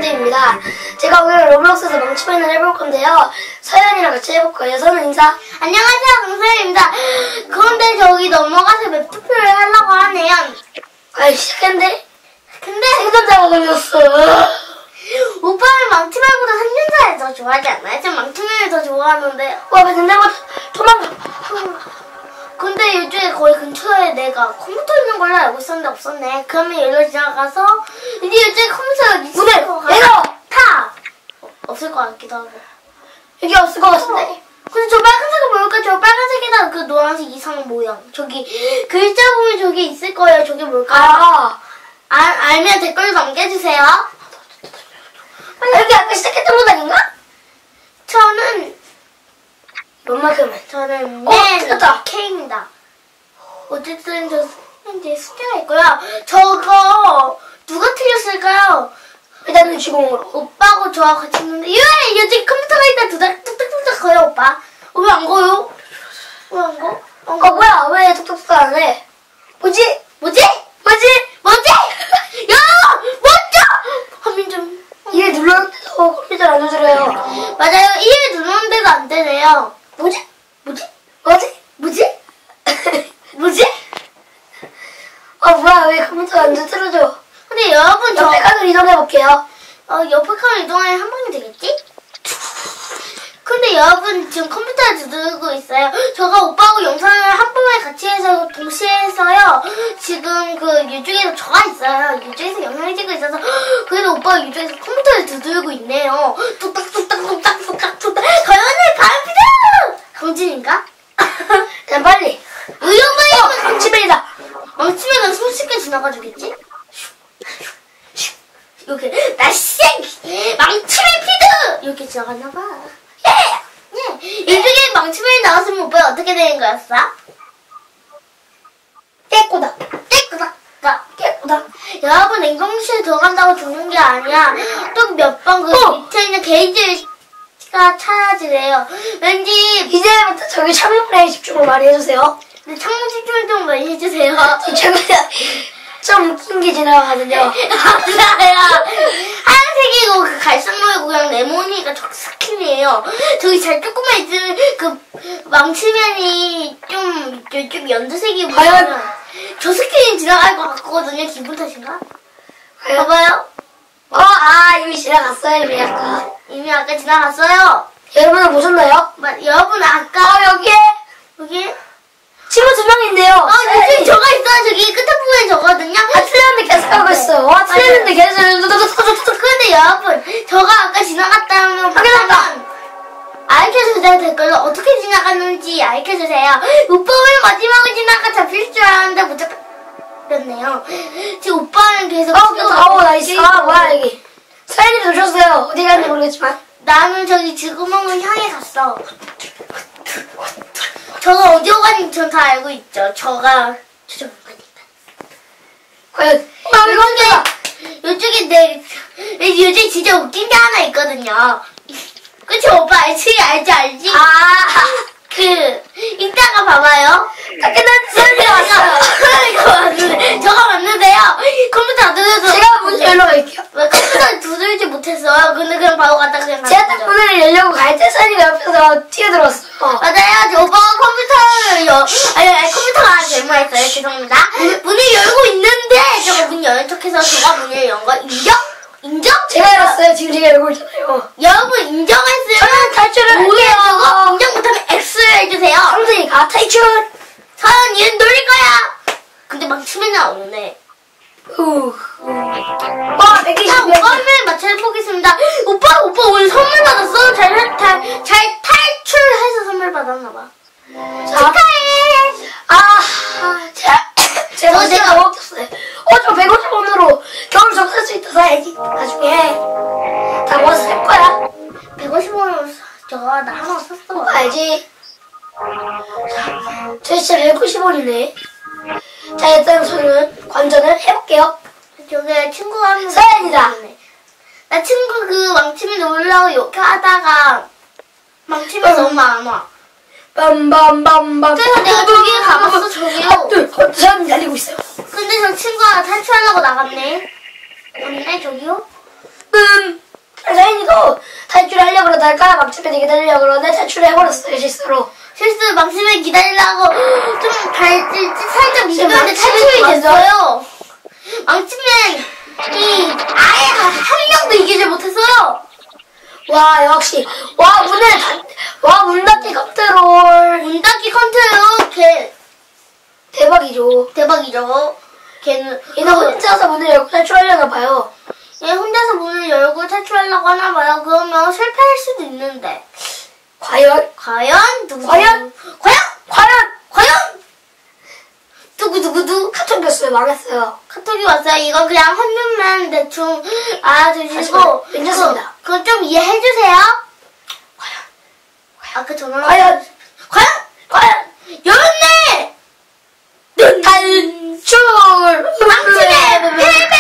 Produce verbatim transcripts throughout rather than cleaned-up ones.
강수입니다. 제가 오늘 로블록스에서 망치맨을 해볼 건데요. 서연이랑 같이 해볼 거예요. 서연 인사. 안녕하세요, 강서연입니다. 그런데 저기 넘어가서 맵 투표를 하려고 하네요. 아, 시작했는데? 근데 생존자가 걸렸어. 오빠는 망치맨보다 생존자를 더 좋아하지 않나요? 전 망치맨을 더 좋아하는데. 와, 근데보다 도망가. 근데 이쪽에 거의 근처에 내가 컴퓨터 있는 걸로 알고 있었는데 없었네. 그러면 여기로 지나가서 이제 이쪽에 컴퓨터가 있을 것 같아. 내가 타! 어, 없을 것 같기도 하고. 여기 없을 것 같은데? 근데 저 빨간색은 뭘까? 저 빨간색에다 그 노란색 이상한 모양. 저기 글자 보면 저기 있을 거예요. 저게 뭘까요? 아, 아 알면 댓글 남겨주세요. 아, 여기 아까 시작했던 곳 아닌가? 저는 이만큼은. 저는 어, 맨 틀렸다. K입니다. 어쨌든 저 현재 숙제가 있고요. 저거 누가 틀렸을까요? 일단은 주공으로. 오빠하고 저하고 같이 있는데 예! 여기 컴퓨터가 있다. 두닥 뚝딱뚝딱 거요 오빠. 어, 왜 안 거요? 왜 안 거? 안 어, 거? 뭐야? 왜 톡톡톡 안 해? 뭐지? 뭐지? 뭐지? 뭐지? 야! 먼저! 화면 좀. 이게 눌렀는데도 컴퓨터 안 두드려요. 맞아요. 이에 누르는데도 안 되네요. 뭐지? 뭐지? 뭐지? 뭐지? 뭐지? 아, 뭐야? 왜 컴퓨터 안 두드려져? 근데 여러분 저 옆에 칸으로 이동해볼게요. 어, 옆에 칸 이동하면 한 방이 되겠지? 근데 여러분 지금 컴퓨터에 두드리고 있어요. 저가 오빠하고 영상을 한 번에 같이 해서 동시에 해서요. 지금 그 이쪽에서 저가 있어요. 이쪽에서 영상을 찍고 있어서 그래도 오빠가 이쪽에서 컴퓨터에 두드리고 있네요. 뚝딱뚝딱뚝딱뚝딱뚝딱 서연이 바람피다! 강진인가? 그냥 빨리. 의욕만 어, 강치맨이다. 망치면 손쉽게 지나가주겠지? 이렇게 날씨 망치맨 피드! 이렇게 지나갔나봐. 예! 예! 이쪽에 망치맨이 나왔으면 오빠가 어떻게 되는 거였어? 깨꼬다. 깨끗다. 그러니까 깨꼬다. 여러분 냉동실에 들어간다고 죽는 게 아니야. 또 몇 번 그 어! 밑에 있는 게이지가 찾아지래요. 왠지 이제부터 저기 창문에 집중을 많이 해주세요. 창문 집중을 좀 많이 해주세요. 최근에 좀 웃긴 게 지나가거든요. 맞아요. 하얀색이고 그 갈색머리고 그냥 레몬이가 저 스킨이에요. 저기 잘 조금만 있으면 그 망치면이 좀 좀 연두색이 과연? 보이면 저 스킨이 지나갈 것 같거든요. 기분 탓인가? 과연? 봐봐요. 어, 아, 이미 지나갔어요, 이미 아까. 이미 아까 지나갔어요. 여러분은 보셨나요? 마, 여러분 아까 아, 여기에 여기 친구 두 명 있네요. 어 여기 저거 있어요. 저기 끝에 부분에 저거든요. 아, 틀렸는데 계속 하고 있어. 와, 틀렸는데 계속. 근데 여러분 저가 아까 지나갔다면 확인한다. 알려주세요. 댓글로 어떻게 지나갔는지 알려주세요. 오빠는 마지막에 지나가 잡힐 줄 알았는데 못 잡혔네요. 지금 오빠는 계속 어, 집에서 어, 나이스. 아, 뭐야, 여기. 서연이도 오셨어요. 어디 갔는지 모르겠지만. 나는 저기 지구멍을 향해 갔어. 저가 어디로 가는지 전 다 알고 있죠. 저가 저쪽 가니까. 과연. 어, 이건데. 이쪽에 내 요즘 진짜 웃긴 게 하나 있거든요. 그치 오빠 알지 알지 알지? 아, 그 이따가 봐봐요. 다 끝났는데 서연이가 왔어요. 이거 맞는데 저가 맞는데요. 컴퓨터 안 두드려서 제가 먼저 열러 갈게요. 왜 컴퓨터 두들지 못했어요. 근데 그냥 바로 갔다 그냥 제가 딱 갔죠. 문을 열려고 갈 때 서연이가 옆에서 뛰어들었어요. 맞아요. 저 오빠가 컴퓨터를 열 아니, 아니 컴퓨터가 아니라 잘못했어요. 죄송합니다. 문을 열고 있는데 저가 문 여는 척해서 저가 문을 연 거 인정? 인정? 제가 열었어요. 지금 제가 열고 있잖아요. 여러분 인정했으면 저는 탈출을 오해 할게요. 저거 인정 못하면 X를 해주세요. 상승이가 탈출. 서연 얘는 놀릴 거야. 근데 망치면은 없네. 후. 와, 백이십 자, 명. 오빠를 맞춰보겠습니다. 오빠, 오빠 오늘 선물 받았어? 잘, 잘, 잘 탈출해서 선물 받았나봐. 축하해! 아, 제가, 제가 저 제가 먹었어요. 어, 저 백오십 원으로 겨울 좀 살 수 있다 사야지. 나중에. 다 모아서 살 거야. 백오십 원으로 저거 나 하나 샀어. 알지? 저 진짜 백오십 원이네. 자, 일단 저는 관전을 해볼게요. 저기 친구가 한 명. 서연이다. 나 친구 그 망치면 놀라고 욕하다가 망치면 응. 너무 안 와. 빰빰빰빰. 그래서 내가 저기 가봤어, 저기요. 어, 서연이 달리고 있어요. 근데 저 친구가 탈출하려고 나갔네. 없네, 저기요? 음, 음, 사인이도 탈출하려고 그러다가 망치맨이 기다리려고 그러는데 탈출해버렸어요, 실수로. 실수 망치맨 기다리려고 좀 발질 살짝 이제 미쳤는데 탈출이 망치맨 됐어요. 망치맨이 아예 한 명도 이기지 못했어요. 와, 역시. 와, 문을, 닫- 와, 문 닫기 컨트롤. 문 닫기 컨트롤 걔 대박이죠. 대박이죠. 걔는 얘는 혼자서 문을 열고 탈출하려나 봐요. 얘 혼자서 문을 열고 탈출하려고 하나 봐요. 그러면 실패할 수도 있는데. 과연? 과연 누구? 과연? 과연? 과연? 과연? 두구두구두. 카톡 됐어요. 망했어요. 카톡이 왔어요. 이건 그냥 한눈만 대충 알아두시고 하지만 괜찮습니다. 그거 좀 이해해주세요. 과연? 아까 전화 과연? 과연? 과연? 열었네! 탈출! 망치맨 패배!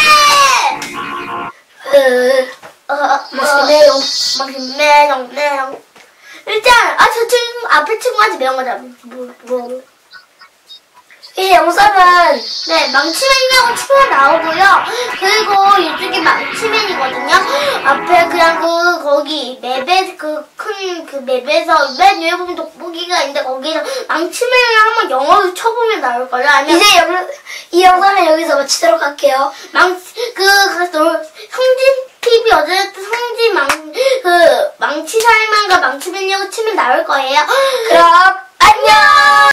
으, 어, 어, 망치매용. 망치매용 매용. 일단 아 저 친구 앞에 친구한테 매운 거다. 뭐 뭐. 이 영상은 네, 망치맨이라고 치면 나오고요. 그리고 이쪽이 망치맨이거든요. 앞에 그냥 그 거기 맵에 그 큰 그 맵에서 맨 위에 보면 돋보기가 있는데 거기서 망치맨을 한번 영어로 쳐보면 나올 거예요. 아니면 이제 영, 이 영상은 여기서 마치도록 할게요. 망그 성진 티비 어제부터 성진 망그 망치 살만과 망치맨이라고 치면 나올 거예요. 그럼 안녕!